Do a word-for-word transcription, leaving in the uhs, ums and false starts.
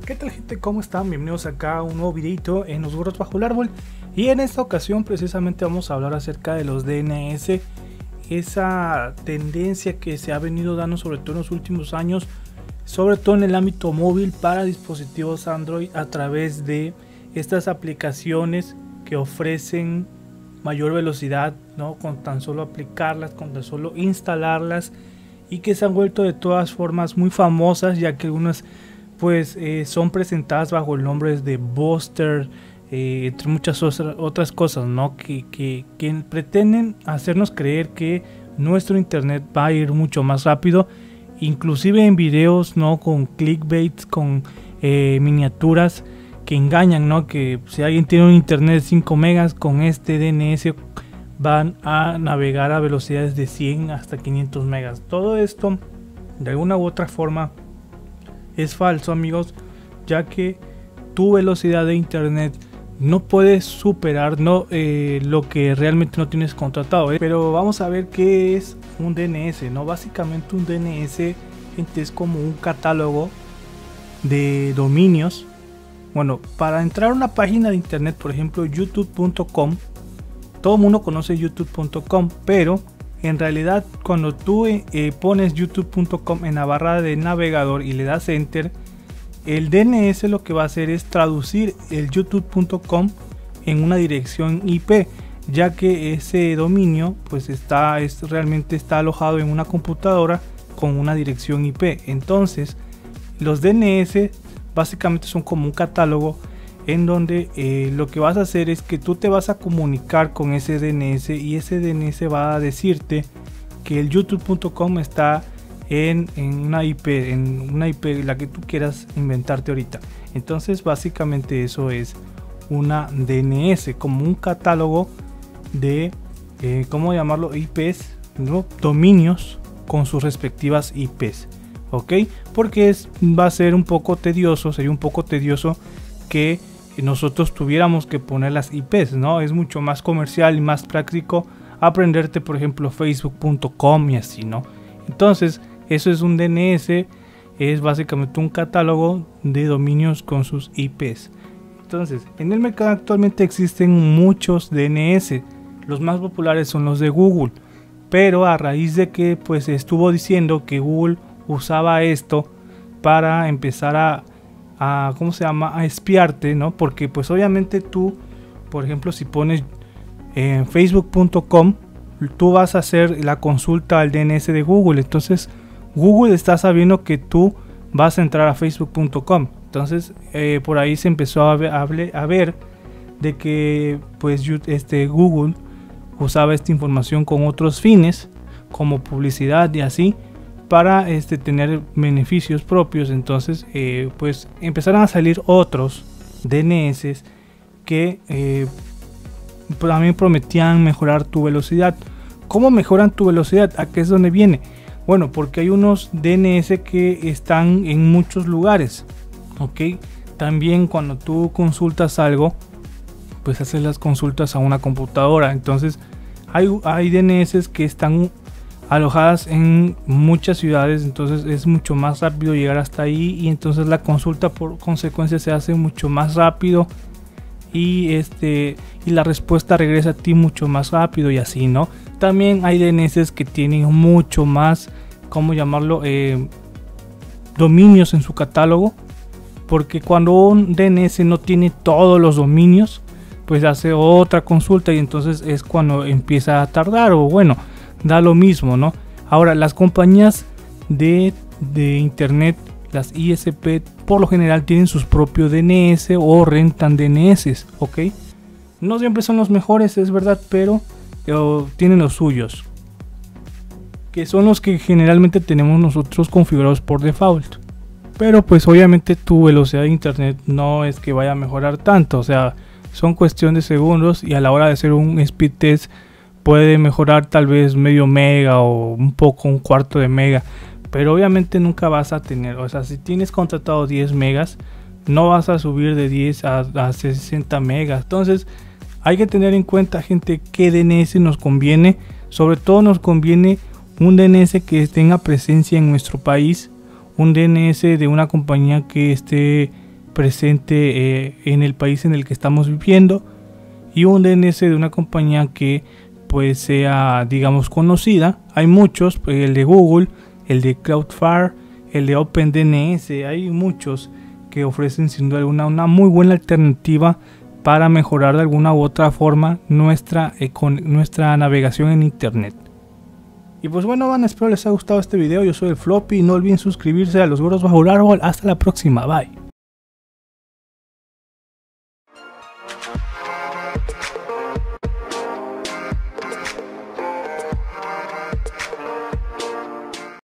¿Qué tal, gente? ¿Cómo están? Bienvenidos acá a un nuevo videito en Los Burros Bajo el Árbol. Y en esta ocasión precisamente vamos a hablar acerca de los D N S, esa tendencia que se ha venido dando sobre todo en los últimos años, sobre todo en el ámbito móvil para dispositivos Android, a través de estas aplicaciones que ofrecen mayor velocidad, ¿no? Con tan solo aplicarlas, con tan solo instalarlas, y que se han vuelto de todas formas muy famosas, ya que algunas pues eh, son presentadas bajo el nombre de Booster, eh, entre muchas otras cosas, ¿no? Que, que, que pretenden hacernos creer que nuestro internet va a ir mucho más rápido, inclusive en videos, ¿no? Con clickbait, con eh, miniaturas que engañan, ¿no? Que si alguien tiene un internet de cinco megas, con este D N S van a navegar a velocidades de cien hasta quinientos megas. Todo esto de alguna u otra forma es falso, amigos, ya que tu velocidad de internet no puedes superar no eh, lo que realmente no tienes contratado, ¿eh? Pero vamos a ver qué es un D N S, ¿no? Básicamente un D N S, gente, es como un catálogo de dominios. Bueno, para entrar a una página de internet, por ejemplo youtube punto com, todo el mundo conoce youtube punto com, pero en realidad cuando tú eh, pones youtube punto com en la barra de navegador y le das enter, el D N S lo que va a hacer es traducir el youtube punto com en una dirección I P, ya que ese dominio pues está es, realmente está alojado en una computadora con una dirección I P. Entonces los D N S básicamente son como un catálogo en donde eh, lo que vas a hacer es que tú te vas a comunicar con ese D N S, y ese D N S va a decirte que el youtube punto com está en, en una I P, en una I P la que tú quieras inventarte ahorita. Entonces básicamente eso es una D N S, como un catálogo de eh, ¿cómo llamarlo? I Ps, ¿no? Dominios con sus respectivas I Ps, ok, porque es, va a ser un poco tedioso, sería un poco tedioso que nosotros tuviéramos que poner las I Ps, ¿no? Es mucho más comercial y más práctico aprenderte, por ejemplo, facebook punto com y así, ¿no? Entonces eso es un D N S, es básicamente un catálogo de dominios con sus I Ps. Entonces en el mercado actualmente existen muchos D N S, los más populares son los de Google, pero a raíz de que pues estuvo diciendo que Google usaba esto para empezar a A, ¿cómo se llama? A espiarte, ¿no? Porque pues obviamente tú, por ejemplo, si pones en facebook punto com, tú vas a hacer la consulta al D N S de Google. Entonces Google está sabiendo que tú vas a entrar a facebook punto com. Entonces eh, por ahí se empezó a ver, a, ver, a ver de que pues este Google usaba esta información con otros fines, como publicidad y así, para este, tener beneficios propios. Entonces eh, pues empezaron a salir otros D N S que eh, también prometían mejorar tu velocidad. ¿Cómo mejoran tu velocidad? ¿A qué es donde viene? Bueno, porque hay unos D N S que están en muchos lugares, ok. También cuando tú consultas algo, pues haces las consultas a una computadora. Entonces hay, hay D N S que están alojadas en muchas ciudades, entonces es mucho más rápido llegar hasta ahí, y entonces la consulta por consecuencia se hace mucho más rápido, y este y la respuesta regresa a ti mucho más rápido y así, ¿no? También hay D N S que tienen mucho más, ¿cómo llamarlo? Eh, dominios en su catálogo, porque cuando un D N S no tiene todos los dominios, pues hace otra consulta y entonces es cuando empieza a tardar, o bueno, da lo mismo, ¿no? Ahora, las compañías de, de internet, las I S P, por lo general tienen sus propios D N S o rentan D N S, ¿ok? No siempre son los mejores, es verdad, pero eh, tienen los suyos, que son los que generalmente tenemos nosotros configurados por default. Pero pues obviamente tu velocidad de internet no es que vaya a mejorar tanto, o sea, son cuestión de segundos, y a la hora de hacer un speed test puede mejorar tal vez medio mega o un poco, un cuarto de mega, pero obviamente nunca vas a tener, o sea, si tienes contratado diez megas, no vas a subir de diez a, a sesenta megas. Entonces hay que tener en cuenta, gente, qué D N S nos conviene. Sobre todo nos conviene un D N S que tenga presencia en nuestro país, un D N S de una compañía que esté presente eh, en el país en el que estamos viviendo, y un D N S de una compañía que pues sea, digamos, conocida. Hay muchos, el de Google, el de Cloudflare, el de OpenDNS, hay muchos que ofrecen sin duda alguna una muy buena alternativa para mejorar de alguna u otra forma nuestra, eh, con nuestra navegación en internet. Y pues bueno, van, espero les haya gustado este video. Yo soy el Floppy, no olviden suscribirse a Los Gordos Bajo el Árbol. Hasta la próxima, bye.